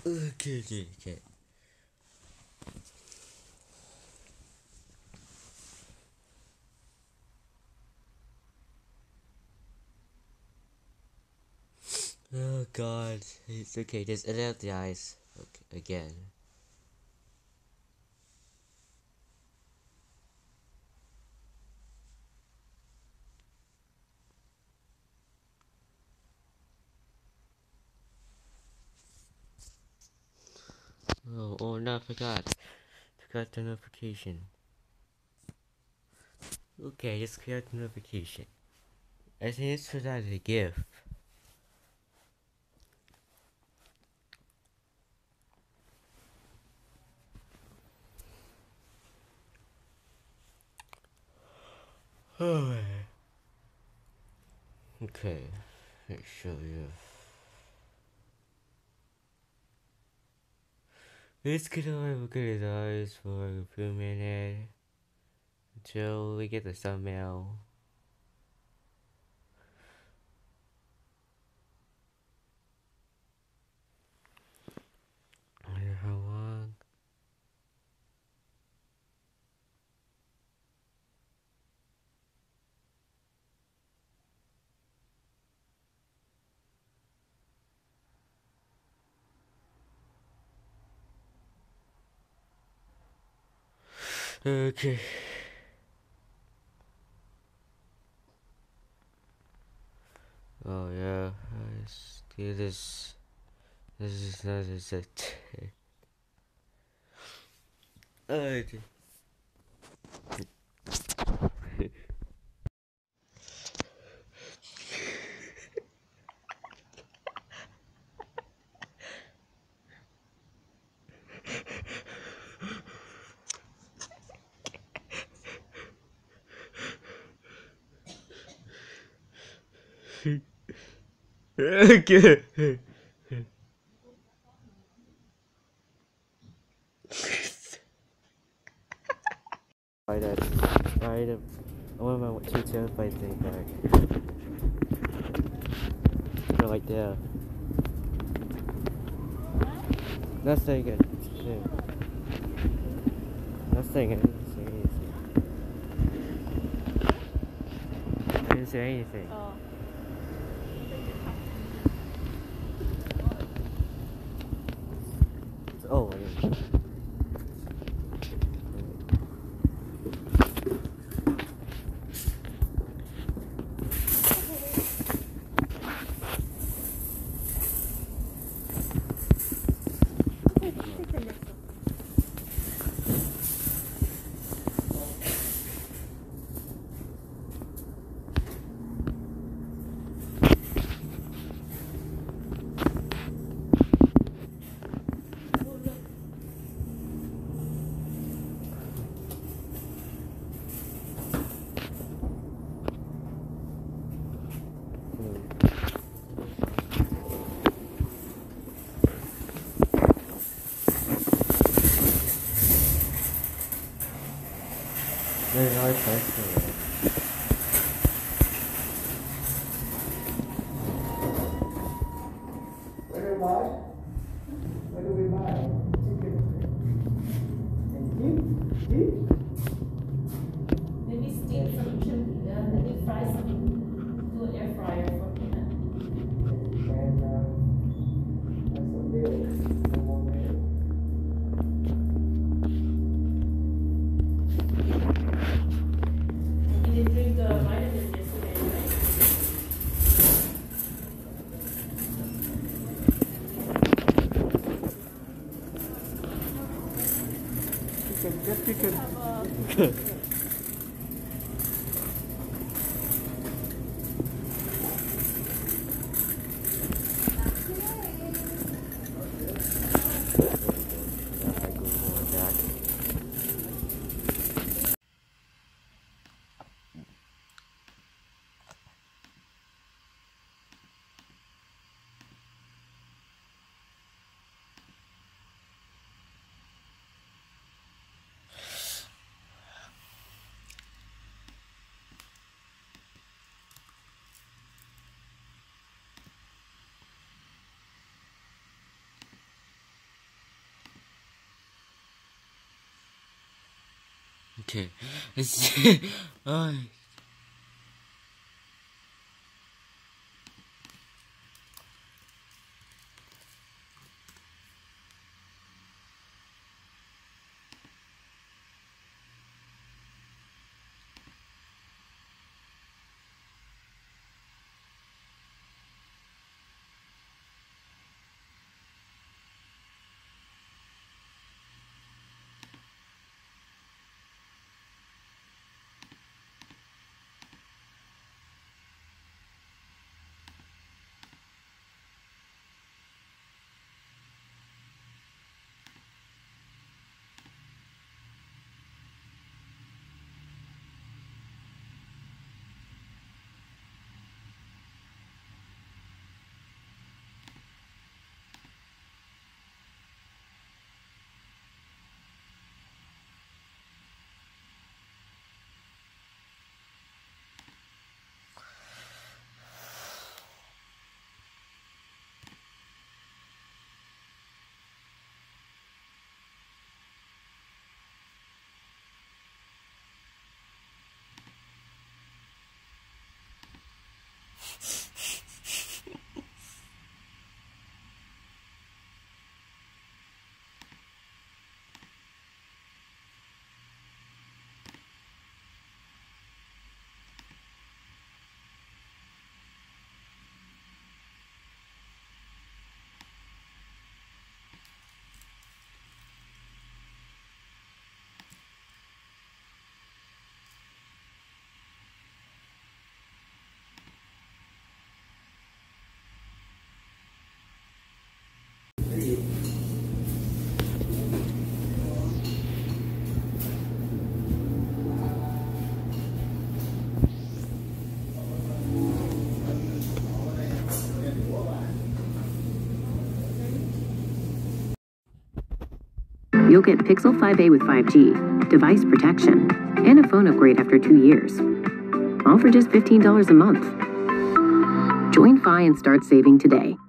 Okay. Oh god, it's okay. Just edit out the eyes. Okay, again. Oh no, I forgot. Forgot the notification. Okay, just clear the notification. I think it's for that a gift. Oh, okay. Make sure you. Let's get away look at his eyes for a few minutes until we get the thumbnail. I wonder how long. Okay. Oh yeah. Let's do this. This is not as it. Okay. Okay. Right at right at I want my 2 terabyte thing back. Go right there. Nothing good. Shit. Nothing. I didn't say anything. I didn't say anything. Oh. Oh, I didn't. There's no place. What do we buy? What do we buy? Chicken. And beef? Maybe steam some chicken, maybe fry some, do an air fryer for peanut. And some milk. No more milk. You didn't drink the vitamins yesterday, right? Chicken, just chicken. Okay. Ay. You'll get Pixel 5a with 5G, device protection, and a phone upgrade after 2 years. All for just $15 a month. Join Fi and start saving today.